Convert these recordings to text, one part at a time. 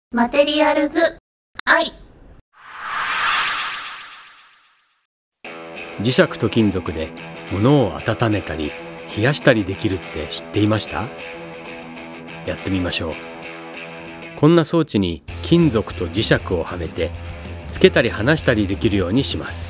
マテリアルズ愛。 磁石と金属で物を温めたり冷やしたりできるって知っていました？やってみましょう。こんな装置に金属と磁石をはめてつけたり離したりできるようにします。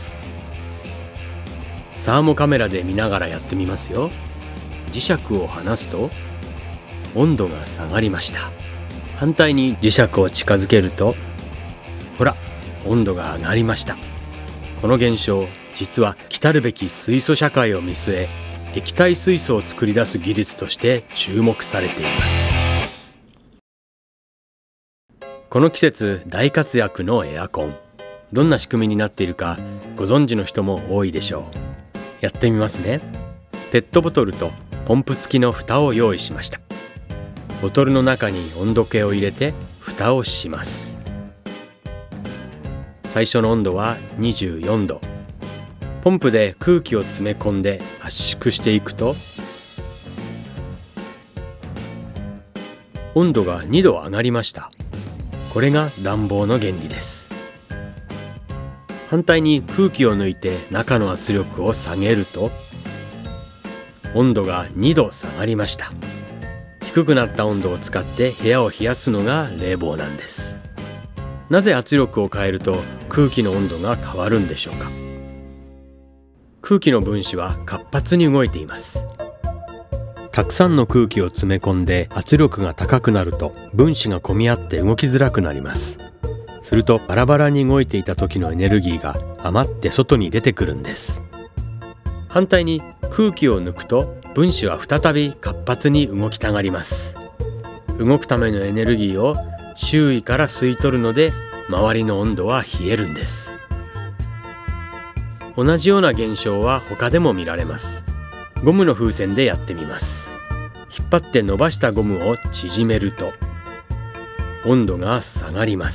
サーモカメラで見ながらやってみますよ。磁石を離すと温度が下がりました。反対に磁石を近づけるとほら、温度が上がりました。この現象、実は来るべき水素社会を見据え、液体水素を作り出す技術として注目されています。この季節大活躍のエアコン、どんな仕組みになっているかご存知の人も多いでしょう。やってみますね。ペットボトルとポンプ付きの蓋を用意しました。ボトルの中に温度計を入れて蓋をします。最初の温度は24度。ポンプで空気を詰め込んで圧縮していくと温度が2度上がりました。これが暖房の原理です。反対に空気を抜いて中の圧力を下げると温度が2度下がりました。低くなった温度を使って部屋を冷やすのが冷房なんです。なぜ圧力を変えると空気の温度が変わるんでしょうか。空気の分子は活発に動いています。たくさんの空気を詰め込んで圧力が高くなると分子が混み合って動きづらくなります。するとバラバラに動いていた時のエネルギーが余って外に出てくるんです。反対に空気を抜くと分子は再び活発に動きたがります。動くためのエネルギーを周囲から吸い取るので周りの温度は冷えるんです。同じような現象は他でも見られます。ゴムの風船でやってみます。引っ張って伸ばしたゴムを縮めると温度が下がります。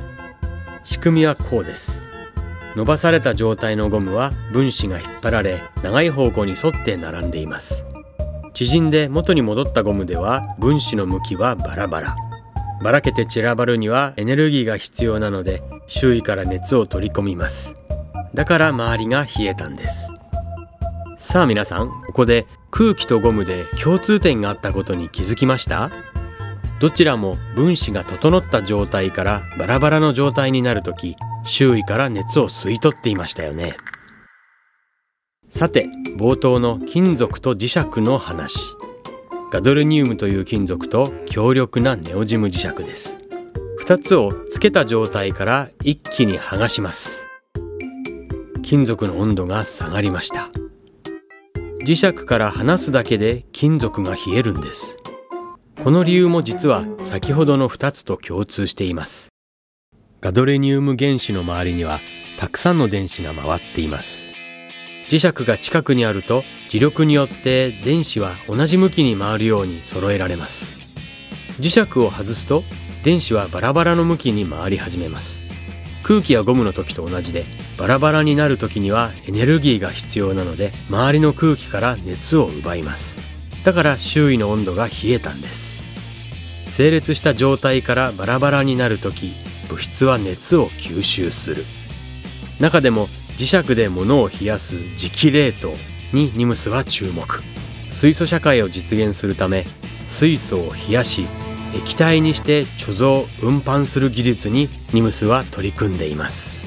仕組みはこうです。伸ばされた状態のゴムは分子が引っ張られ長い方向に沿って並んでいます。縮んで元に戻ったゴムでは分子の向きはバラバラ。ばらけて散らばるにはエネルギーが必要なので周囲から熱を取り込みます。だから周りが冷えたんです。さあ皆さん、ここで空気とゴムで共通点があったことに気づきました？どちらも分子が整った状態からバラバラの状態になるとき、周囲から熱を吸い取っていましたよね。さて、冒頭の金属と磁石の話。ガドレニウムという金属と強力なネオジム磁石です。2つをつけた状態から一気に剥がします。金属の温度が下がりました。磁石から離すだけで金属が冷えるんです。この理由も実は先ほどの2つと共通しています。ガドレニウム原子の周りにはたくさんの電子が回っています。磁石が近くにあると磁力によって電子は同じ向きに回るように揃えられます。磁石を外すと電子はバラバラの向きに回り始めます。空気やゴムの時と同じでバラバラになる時にはエネルギーが必要なので周りの空気から熱を奪います。だから周囲の温度が冷えたんです。整列した状態からバラバラになる時、物質は熱を吸収する。中でも磁石で物を冷やす磁気冷凍にニムスは注目。水素社会を実現するため水素を冷やし液体にして貯蔵運搬する技術にニムスは取り組んでいます。